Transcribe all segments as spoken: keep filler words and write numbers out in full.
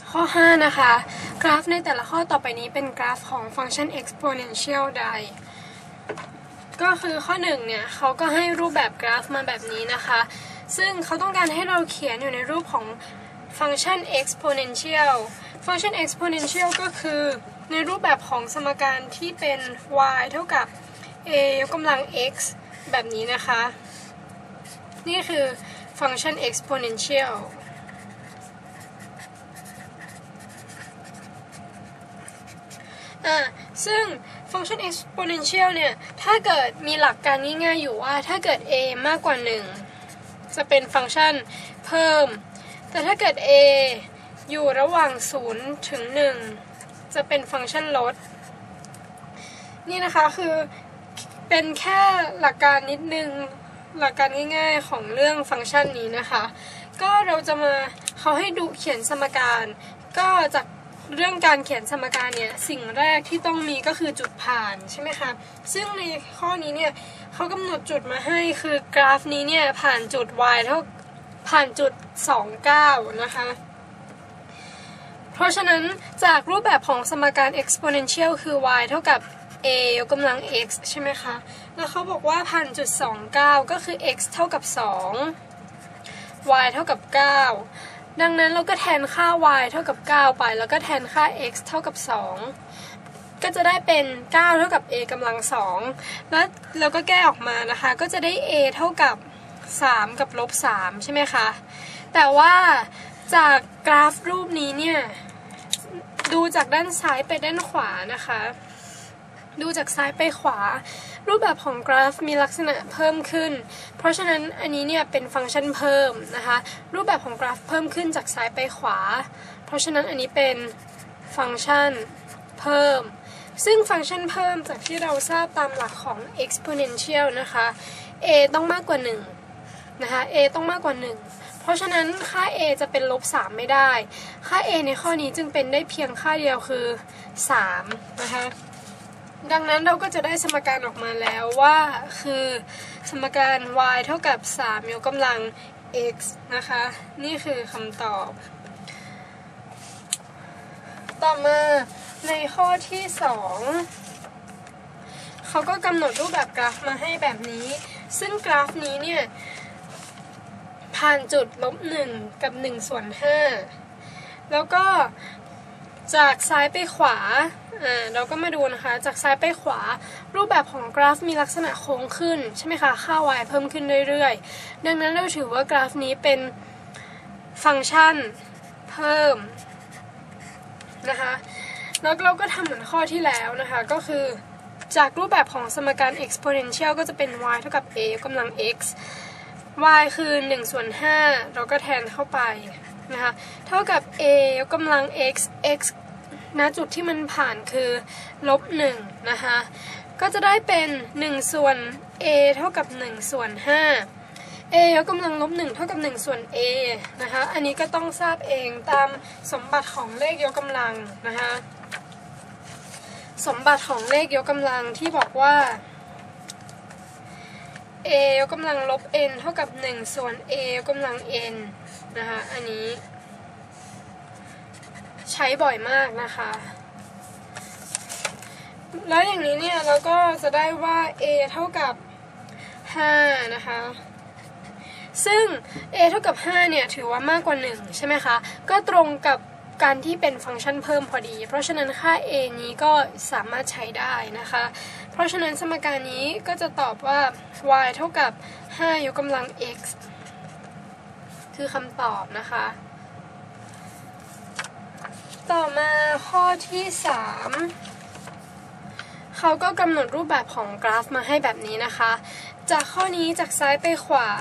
ข้อห้านะคะกราฟในแต่ละข้อต่อไปนี้เป็นกราฟของฟังก์ชัน exponential ใดก็คือข้อหนึ่งเนี่ยเขาก็ให้รูปแบบกราฟมาแบบนี้นะคะซึ่งเขาต้องการให้เราเขียนอยู่ในรูปของฟังก์ชัน exponential ฟังก์ชัน exponential ก็คือในรูปแบบของสมการที่เป็น y เท่ากับ a ยกกำลัง x แบบนี้นะคะนี่คือฟังก์ชัน exponentialอ่าซึ่งฟังก์ชัน exponential เนี่ยถ้าเกิดมีหลักการง่ายๆอยู่ว่าถ้าเกิด a มากกว่าหนึ่งจะเป็นฟังก์ชันเพิ่มแต่ถ้าเกิด a อยู่ระหว่างศูนย์ถึงหนึ่งจะเป็นฟังก์ชันลดนี่นะคะคือเป็นแค่หลักการนิดนึงหลักการง่ายๆของเรื่องฟังก์ชันนี้นะคะก็เราจะมาเขาให้ดูเขียนสมการก็จากเรื่องการเขียนสมการเนี่ยสิ่งแรกที่ต้องมีก็คือจุดผ่านใช่ไหมคะซึ่งในข้อนี้เนี่ยเขากำหนดจุดมาให้คือกราฟนี้เนี่ยผ่านจุด y เท่าผ่านจุดสองเก้านะคะเพราะฉะนั้นจากรูปแบบของสมการ exponential คือ y เท่ากับ a ยกกำลัง x ใช่ไหมคะแล้วเขาบอกว่าผ่านจุดสองเก้าก็คือ x เท่ากับสอง y เท่ากับเก้าดังนั้นเราก็แทนค่า y เท่ากับเก้าไปแล้วก็แทนค่า x เท่ากับสองก็จะได้เป็นเก้าเท่ากับ a กำลังสองแล้วเราก็แก้ออกมานะคะก็จะได้ a เท่ากับสามกับลบสามใช่ไหมคะแต่ว่าจากกราฟรูปนี้เนี่ยดูจากด้านซ้ายไปด้านขวานะคะดูจากซ้ายไปขวารูปแบบของกราฟมีลักษณะเพิ่มขึ้นเพราะฉะนั้นอันนี้เนี่ยเป็นฟังก์ชันเพิ่มนะคะรูปแบบของกราฟเพิ่มขึ้นจากซ้ายไปขวาเพราะฉะนั้นอันนี้เป็นฟังก์ชันเพิ่มซึ่งฟังก์ชันเพิ่มจากที่เราทราบตามหลักของ exponential นะคะ a ต้องมากกว่าหนึ่งนะคะ a ต้องมากกว่าหนึ่งเพราะฉะนั้นค่า a จะเป็นลบสามไม่ได้ค่า a ในข้อนี้จึงเป็นได้เพียงค่าเดียวคือสามนะคะดังนั้นเราก็จะได้สมการออกมาแล้วว่าคือสมการ y เท่ากับสามยกกำลัง x นะคะนี่คือคำตอบต่อมาในข้อที่สองเขาก็กำหนดรูปแบบกราฟมาให้แบบนี้ซึ่งกราฟนี้เนี่ยผ่านจุดลบหนึ่งกับหนึ่งส่วนห้าแล้วก็จากซ้ายไปขวาอ่าเราก็มาดูนะคะจากซ้ายไปขวารูปแบบของกราฟมีลักษณะโค้งขึ้นใช่ไหมคะค่า y เพิ่มขึ้นเรื่อยๆดังนั้นเราถือว่ากราฟนี้เป็นฟังก์ชันเพิ่มนะคะแล้วเราก็ทำเหมือนข้อที่แล้วนะคะก็คือจากรูปแบบของสมการ exponential ก็จะเป็น y เท่ากับ a ยกกำลัง x y คือหนึ่งส่วนห้าเราก็แทนเข้าไปนะคะเท่ากับ a ยกกำลัง x x ณจุดที่มันผ่านคือลบหนึ่งนะคะก็จะได้เป็นหนึ่งส่วน a เท่ากับหนึ่งส่วนห้า a ยกกำลังลบหนึ่งเท่ากับหนึ่งส่วน a นะคะอันนี้ก็ต้องทราบเองตามสมบัติของเลขยกกำลังนะคะสมบัติของเลขยกกำลังที่บอกว่า a ยกกำลังลบ n เท่ากับหนึ่งส่วน a ยกกำลัง n นะคะอันนี้ใช้บ่อยมากนะคะแล้วอย่างนี้เนี่ยเราก็จะได้ว่า a เท่ากับห้านะคะซึ่ง a เท่ากับห้าเนี่ยถือว่ามากกว่าหนึ่งใช่ไหมคะก็ตรงกับการที่เป็นฟังก์ชันเพิ่มพอดีเพราะฉะนั้นค่า a นี้ก็สามารถใช้ได้นะคะเพราะฉะนั้นสมการนี้ก็จะตอบว่า y เท่ากับห้ายกกำลัง x คือคำตอบนะคะต่อมาข้อที่สามเขาก็กำหนดรูปแบบของกราฟมาให้แบบนี้นะคะจากข้อนี้จากซ้ายไปขวา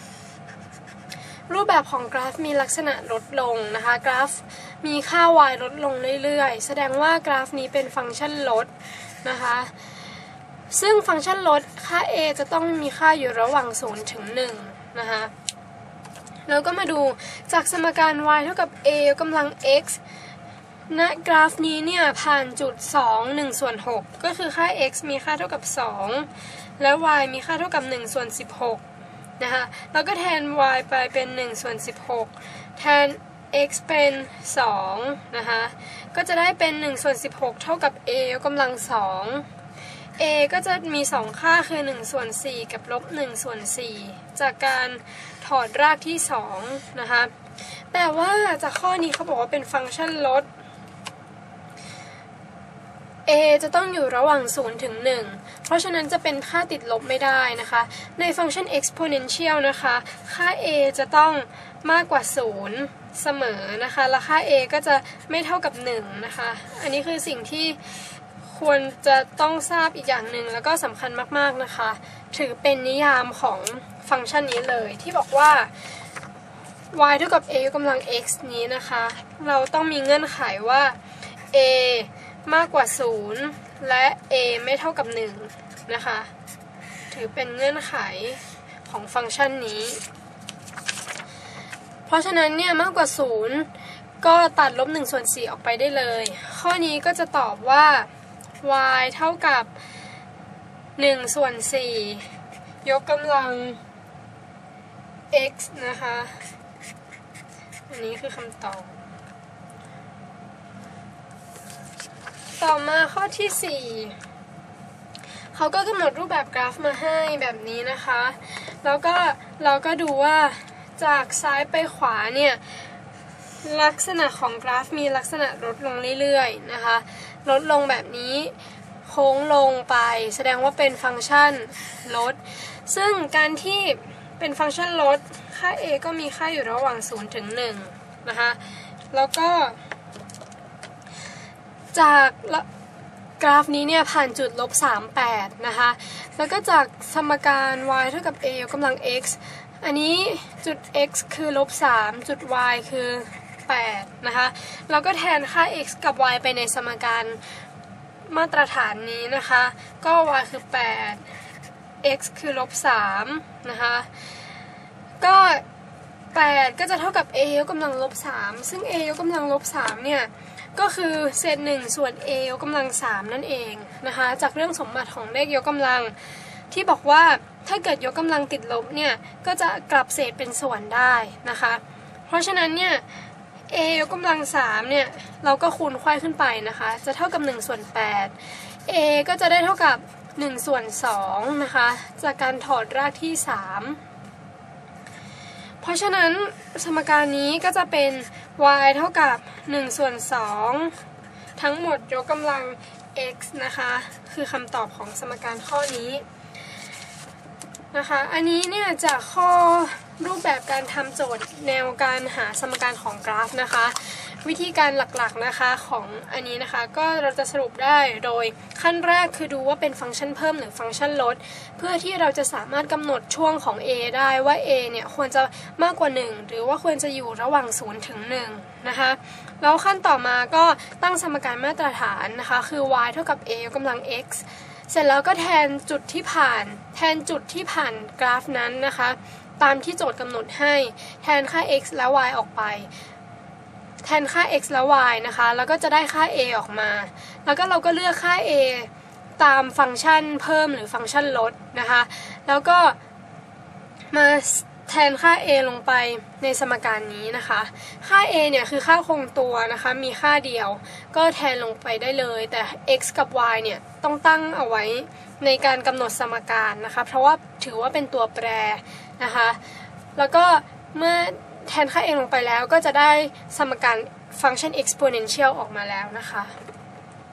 รูปแบบของกราฟมีลักษณะลดลงนะคะกราฟมีค่า y ลดลงเรื่อยๆแสดงว่ากราฟนี้เป็นฟังก์ชันลดนะคะซึ่งฟังก์ชันลดค่า a จะต้องมีค่าอยู่ระหว่างศูนย์ถึงหนึ่งนะคะแล้วก็มาดูจากสมการ y เท่ากับ a ยกกำลัง x ณกราฟนี้เนี่ยผ่านจุดสอง หนึ่งส่วนหกก็คือค่า x มีค่าเท่ากับสองและ y มีค่าเท่ากับหนึ่งส่วนสิบหกนะคะแล้วก็แทน y ไปเป็นหนึ่งส่วนสิบหกแทน x เป็นสองนะคะก็จะได้เป็นหนึ่งส่วนสิบหกเท่ากับ a ยกกำลังสอง a ก็จะมีสองค่าคือหนึ่งส่วนสี่กับลบหนึ่งส่วนสี่จากการถอดรากที่สองนะคะแต่ว่าจากข้อนี้เขาบอกว่าเป็นฟังก์ชันลด a จะต้องอยู่ระหว่างศูนย์ถึงหนึ่งเพราะฉะนั้นจะเป็นค่าติดลบไม่ได้นะคะในฟังก์ชัน exponential นะคะค่า a จะต้องมากกว่าศูนย์เสมอนะคะและค่า a ก็จะไม่เท่ากับหนึ่งนะคะอันนี้คือสิ่งที่ควรจะต้องทราบอีกอย่างหนึ่งแล้วก็สำคัญมากๆนะคะถือเป็นนิยามของฟังก์ชันนี้เลยที่บอกว่า y เท่ากับ a ยกกำลัง x นี้นะคะเราต้องมีเงื่อนไขว่า a มากกว่าศูนย์และ a ไม่เท่ากับหนึ่งนะคะถือเป็นเงื่อนไขของฟังก์ชันนี้เพราะฉะนั้นเนี่ยมากกว่าศูนย์ก็ตัดลบหนึ่งส่วนสี่ออกไปได้เลยข้อนี้ก็จะตอบว่า y เท่ากับหนึ่งส่วนสี่ยกกำลัง x นะคะอันนี้คือคำตอบต่อมาข้อที่สี่เขาก็กำหนดรูปแบบกราฟมาให้แบบนี้นะคะแล้วก็เราก็ดูว่าจากซ้ายไปขวาเนี่ยลักษณะของกราฟมีลักษณะลดลงเรื่อยๆนะคะลดลงแบบนี้โค้งลงไปแสดงว่าเป็นฟังก์ชันลดซึ่งการที่เป็นฟังก์ชันลดค่า a ก็มีค่าอยู่ระหว่างศูนย์ถึงหนึ่งนะคะแล้วก็จากกราฟนี้เนี่ยผ่านจุดลบสามสิบแปดนะคะแล้วก็จากสมการ y เท่ากับ a ยกกำลัง x อันนี้จุด x คือลบสามจุด y คือแปดนะคะเราก็แทนค่า x กับ y ไปในสมการมาตรฐานนี้นะคะก็ y คือแปด x คือลบสามนะคะก็แปดก็จะเท่ากับ a ยกกำลังลบสามซึ่ง a ยกกำลังลบสามเนี่ยก็คือเศษหนึ่งส่วน a ยกกำลังสามนั่นเองนะคะจากเรื่องสมบัติของเลขยกกำลังที่บอกว่าถ้าเกิดยกกำลังติดลบเนี่ยก็จะกลับเศษเป็นส่วนได้นะคะเพราะฉะนั้นเนี่ย a ยกกำลังสามเนี่ยเราก็คูณไขว้ขึ้นไปนะคะจะเท่ากับหนึ่งส่วนแปด a ก็จะได้เท่ากับหนึ่งส่วนสองนะคะจากการถอดรากที่สามเพราะฉะนั้นสมการนี้ก็จะเป็น y เท่ากับหนึ่งส่วนสองทั้งหมดยกกำลัง x นะคะคือคำตอบของสมการข้อนี้นะคะอันนี้เนี่ยจากข้อรูปแบบการทำโจทย์แนวการหาสมการของกราฟนะคะวิธีการหลักๆนะคะของอันนี้นะคะก็เราจะสรุปได้โดยขั้นแรกคือดูว่าเป็นฟังก์ชันเพิ่มหรือฟังก์ชันลดเพื่อที่เราจะสามารถกำหนดช่วงของ a ได้ว่า a เนี่ยควรจะมากกว่าหนึ่งหรือว่าควรจะอยู่ระหว่างศูนย์ถึงหนึ่งนะคะแล้วขั้นต่อมาก็ตั้งสมการมาตรฐานนะคะคือ y เท่ากับ a ยกกำลัง x เสร็จแล้วก็แทนจุดที่ผ่านแทนจุดที่ผ่านกราฟนั้นนะคะตามที่โจทย์กำหนดให้แทนค่า x และ y ออกไปแทนค่า x และ y นะคะแล้วก็จะได้ค่า a ออกมาแล้วก็เราก็เลือกค่า a ตามฟังก์ชันเพิ่มหรือฟังก์ชันลดนะคะแล้วก็มาแทนค่า a ลงไปในสมการนี้นะคะค่า a เนี่ยคือค่าคงตัวนะคะมีค่าเดียวก็แทนลงไปได้เลยแต่ x กับ y เนี่ยต้องตั้งเอาไว้ในการกำหนดสมการนะคะเพราะว่าถือว่าเป็นตัวแปรนะคะแล้วก็เมื่อแทนค่า a ลงไปแล้วก็จะได้สมการฟังก์ชัน exponential ออกมาแล้วนะคะ